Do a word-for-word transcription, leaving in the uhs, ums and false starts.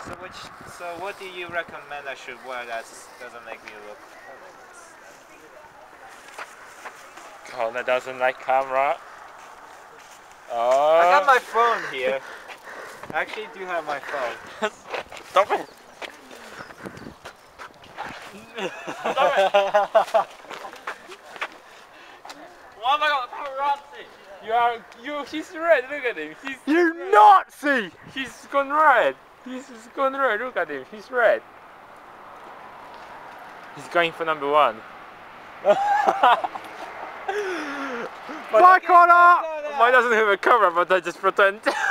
So which, so what do you recommend I should wear that doesn't make me look homeless? Connor doesn't like camera. Oh. I got my phone here. I actually do have my phone. Stop it! Stop it! Oh my god, paparazzi! You are, you, he's red, look at him. He's You red. Nazi! He's gone red. He's gone red, look at him. He's red. He's going for number one. Bye, Connor! Mine doesn't have a camera, but I just pretend.